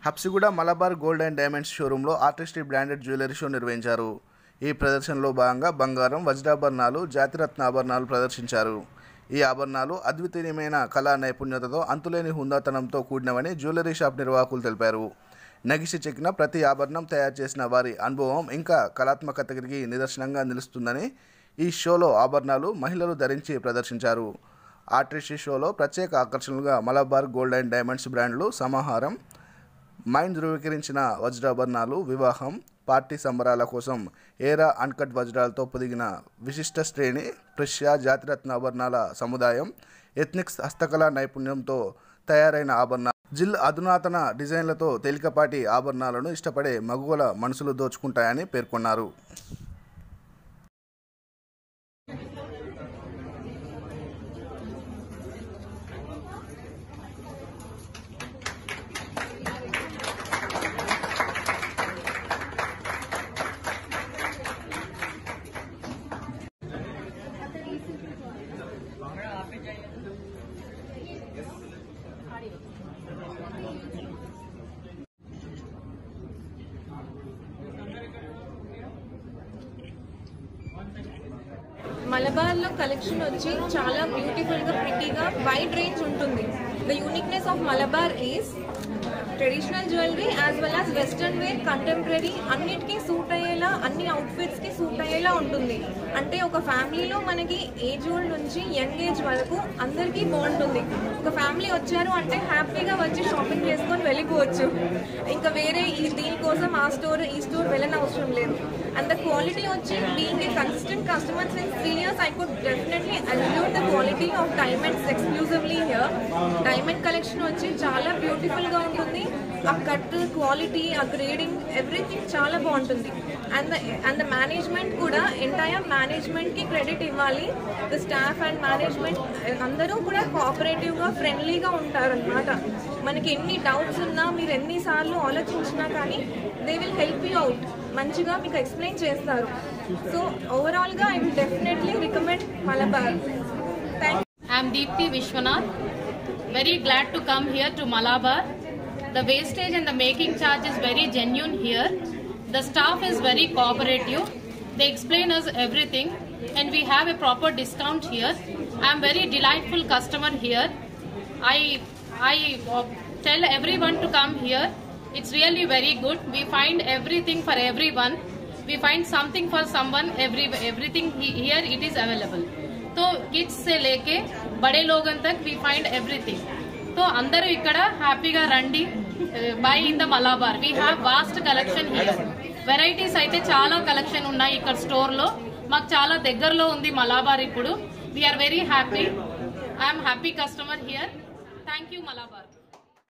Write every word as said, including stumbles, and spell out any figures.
Habsiguda Malabar gold and diamonds షోరూంలో artistry branded jewellery show నిర్వహించారు. ఈ ప్రదర్శనలో భాగంగా బంగారం, వజ్రాభరణాలు, జాతిరత్న ఆభరణాలు ప్రదర్శించారు. ఈ ఆభరణాలు అద్వితీయమైన కళా నైపుణ్యతతో అంతులేని హుందాతనంతో కూడినవని జ్యువెలరీ షాప్ నిర్వాహకులు తెలిపారు. నగిసి చెక్కిన ప్రతి ఆభరణం తయారు చేసిన వారి అనుభవం ఇంకా కళాత్మకతకి నిదర్శనంగా నిలుస్తుందని ఈ షోలో ఆభరణాలు మహిళలు ధరించి ప్రదర్శించారు. ఆర్టిస్ట్రీ షోలో ప్రత్యేక ఆకర్షణలుగా మలబార్ గోల్డ్ అండ్ డైమండ్స్ బ్రాండ్లు సమాహారం, మైండ్ ధృవీకరించిన వజ్రాభరణాలు, వివాహం, పార్టీ సంబరాల కోసం ఏరా అన్కట్ వజ్రాలతో పొదిగిన విశిష్ట శ్రేణి, ప్రెష్యా జాతిరత్న ఆభరణాల సముదాయం, ఎథ్నిక్స్ హస్తకళా నైపుణ్యంతో తయారైన ఆభరణాలు, జిల్ అధునాతన డిజైన్లతో తేలికపాటి ఆభరణాలను ఇష్టపడే మగువల మనసులు దోచుకుంటాయని పేర్కొన్నారు. మలబార్లో కలెక్షన్ వచ్చి చాలా బ్యూటిఫుల్గా, ప్రిటీగా, వైడ్ రేంజ్ ఉంటుంది. The uniqueness of Malabar is traditional jewellery as well as western wear, contemporary అన్నిటికీ సూట్ అయ్యేలా, అన్ని అవుట్ఫిట్స్కి సూట్ అయ్యేలా ఉంటుంది. అంటే ఒక ఫ్యామిలీలో మనకి ఏజ్ ఓల్డ్ నుంచి యంగ్ ఏజ్ వరకు అందరికీ బాగుంటుంది. ఒక ఫ్యామిలీ వచ్చారు అంటే హ్యాపీగా వచ్చి షాపింగ్ చేసుకొని వెళ్ళిపోవచ్చు. ఇంకా వేరే ఈ దీనికోసం ఆ స్టోర్ ఈ స్టోర్ వెళ్ళని అవసరం లేదు. అండ్ ద క్వాలిటీ వచ్చి being a consistent customer since three years I could definitely allude the quality of diamonds exclusively here. Diamond collection వచ్చి చాలా బ్యూటిఫుల్గా ఉంటుంది. ఆ కట్ క్వాలిటీ, ఆ గ్రేడింగ్, ఎవ్రీథింగ్ చాలా బాగుంటుంది. And the and the management కూడా, ఎంటైర్ మేనేజ్మెంట్కి క్రెడిట్ ఇవ్వాలి. ద స్టాఫ్ అండ్ మేనేజ్మెంట్ అందరూ కూడా కోఆపరేటివ్గా, ఫ్రెండ్లీగా ఉంటారనమాట. మనకి ఎన్ని డౌట్స్ ఉన్నా, మీరు ఎన్నిసార్లు ఆలోచించినా కానీ they will help you out. మంచిగా మీకు ఎక్స్ప్లెయిన్ చేస్తారు. సో ఓవరాల్గా I will definitely recommend Malabar. Thank you. I'm Deepthi Viswanath. Very glad to come here to Malabar. The wastage and the making charge is very genuine here. The staff is very cooperative. They explain us everything and we have a proper discount here. I am very delightful customer here. I I uh, tell everyone to come here. It's really very good. We find everything for everyone. We find something for someone. Every everything here it is available. तो kids से लेके बड़े लोगन तक we find everything. तो अंदरू इक्कड़ హ్యాపీగా రండి, buy in the Malabar. We have vast collection here. Varieties అయితే చాలా కలెక్షన్ ఉన్నాయి ఇక్కడ స్టోర్ లో. మాకు చాలా దగ్గరలో ఉంది మలబార్. ఇప్పుడు we are very happy. I'm happy customer here. Thank you Malabar.